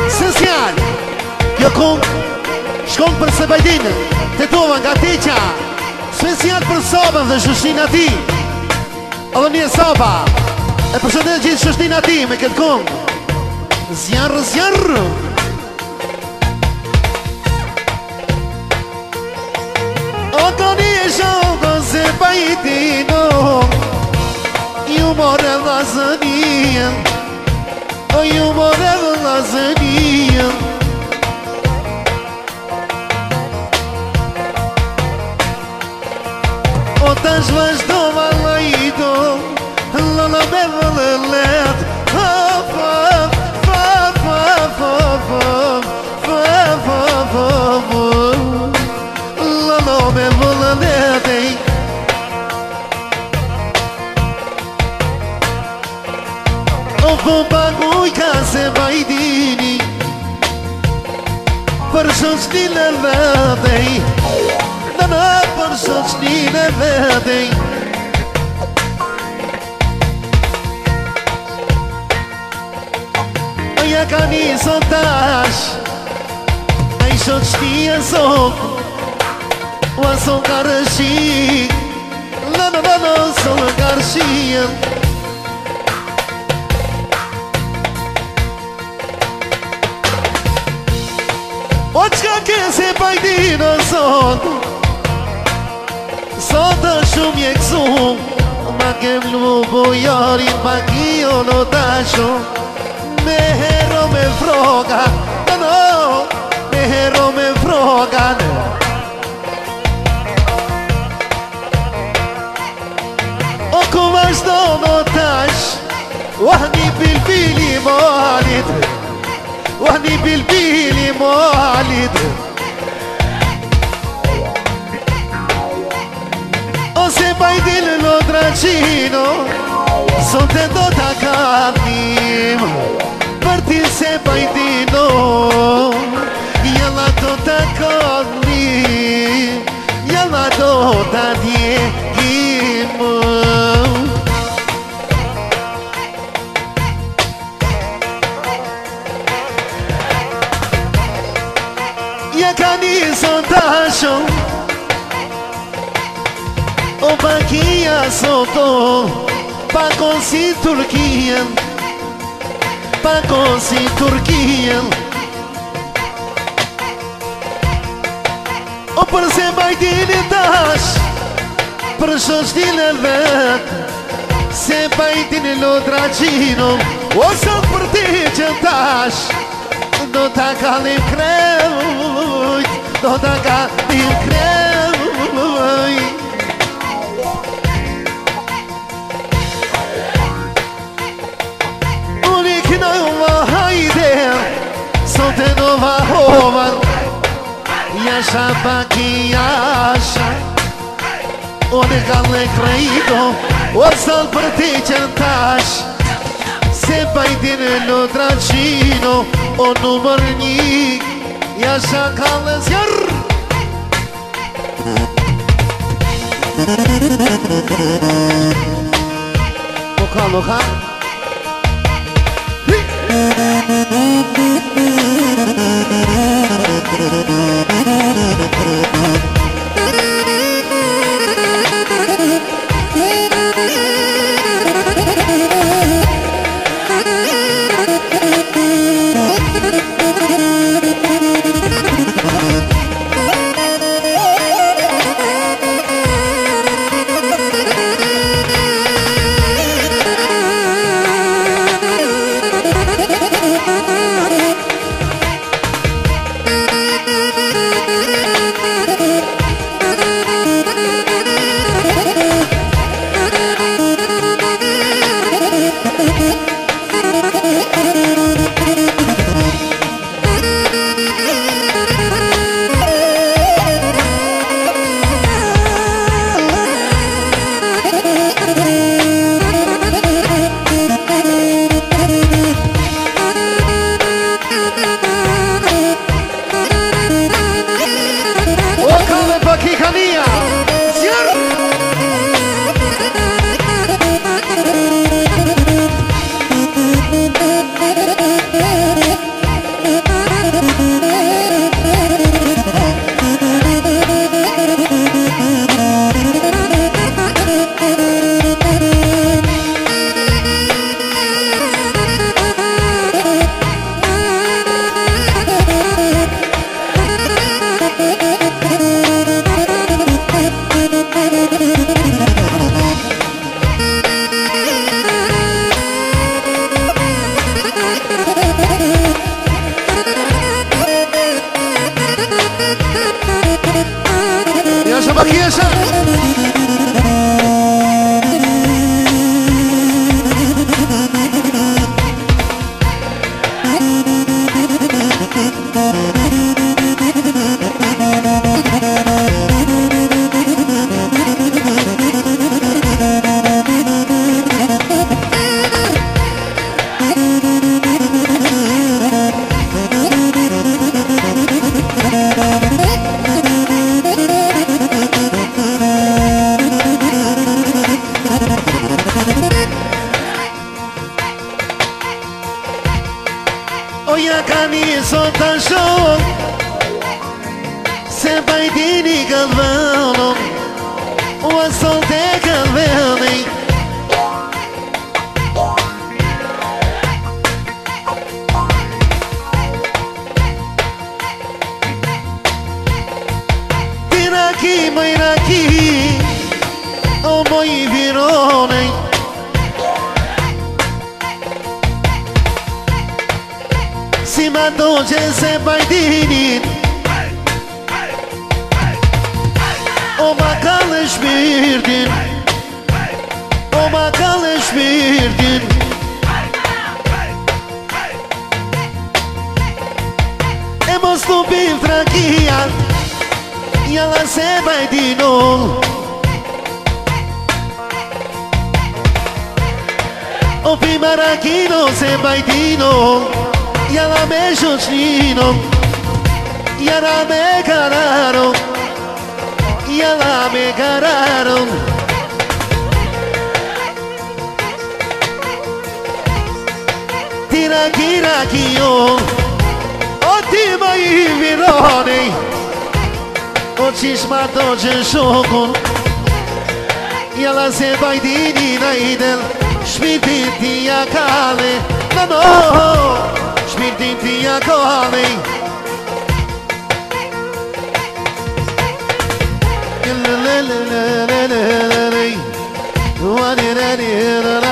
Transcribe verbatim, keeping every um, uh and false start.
Esencial. Kjo kong shkon për Sebajdin, Tetova nga Teqa. Special për Sabën dhe shoqërinë ati. Edhe një Saba. E përshëndet gjithë shoqërinë ati me këtë kong. Zjarë, zjarë. O të një shokë se Sebajdino, ju more vllazënien, o ju more vllazënien. O tash vazhdo vallajdo, lala me vëllet, fa fa fa fa fa fa fa fa fa lala me vëllet. O po paguj ka Sebajdini për shoqërinë e vetej, në për shoqërinë e vetej. Ja ka nisën tash ai shoqëria son, o son karëshi, la la la la son karëshi. O qka ke Sebajdino son, sot është shumë jekësum, ma kem lu bojarin, ma kio lo tasho, me hero me froga, no no, me hero me froga. O ku vazhdo no tash, wahni bilbili molit, wahni bilbili molit. O Sebajdin lo dracino, sonte do ta kapim, për ti Sebajdino, jalla do ta kapim, jalla do ta djegim. Ja ka nisën tasho, o pakia soto, pakon si Turkien, pakon si Turkien. O për Sebajdini tash, për shoqërinë e vet, Sebajdini lo dracino, o sot për ti që tash, do ta kallim krejt, do ta kallim krejt. Sot e nova hovan, jasha paki jasha, o ne kalle krejto, o sot për ti që tash, Sebajdin lo dracino, o numër një, jasha kalle zjarë. Loka, loka. بخيشة Oia cani sota show Se vai dini galvano O solte galvani Tiraki mairaki O moi virone Si ma doce se vai dini O ma kalış birdin O ma kalış birdin Hemos stupid franquia E ela se vai dino O pimarachino se vai dino Y a la me chino Y a la me cararon Y a la me cararon Tira kira kiyo O tima i virone O cisma doce shokon Y a la se vai dini na idel Shmitin ti a kale No no Shmirtin ti a kale La la la la la la la la